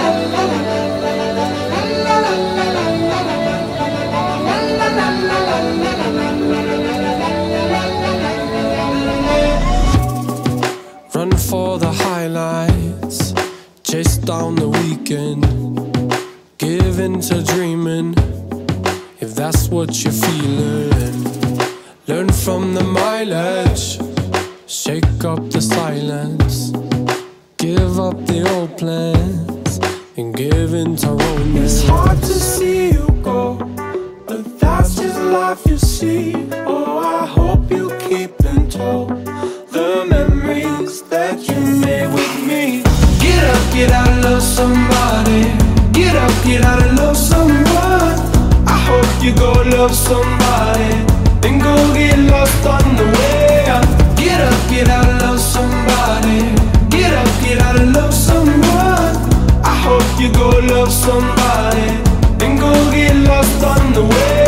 Run for the highlights, chase down the weekend, give in to dreaming, if that's what you're feeling. Learn from the mileage, shake up the silence, give up the old plans and give in to romance. It's hard to see you go, but that's just life, you see. Oh, I hope you keep in tow the memories that you made with me. Get up, get out and love somebody. Get up, get out and love someone. I hope you go love somebody, then go get lost on the way. Get up, get out and love somebody. Get up, get out and love someone. I hope you go love somebody, then go get lost on the way.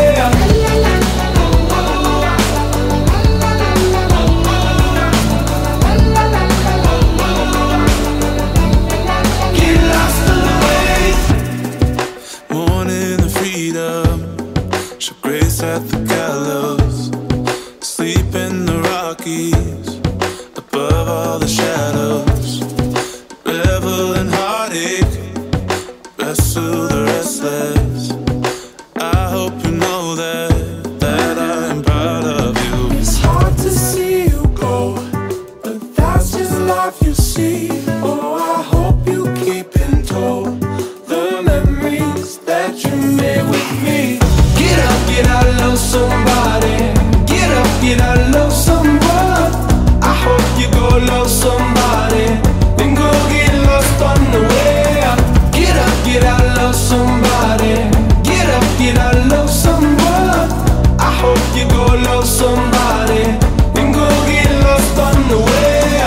At the gallows, sleep in the Rockies, above all the shadows, revel in heartache, wrestle the restless. I hope you know that I am proud of you. It's hard to see you go, but that's just life, you see. Oh, I hope you keep in tow the memories that you made with me. Get up, get out and love somebody. Get up, get out and love someone. I hope you go love somebody, then go get lost on the way. Get up, get out and love somebody. Get up, get out and love someone. I hope you go love somebody, then go get lost on the way.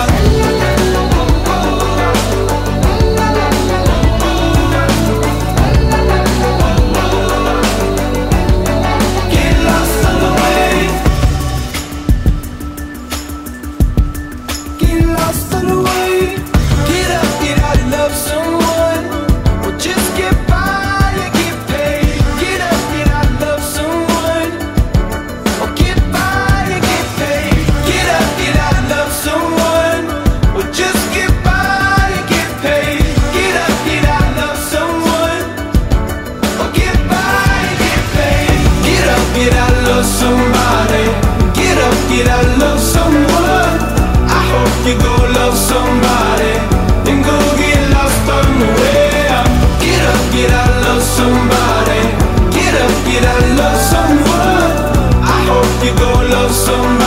Somebody, get up, get out and love someone. I hope you go love somebody, then go get lost on the way. Get up, get out and love somebody. Get up, get out and love someone. I hope you go love somebody.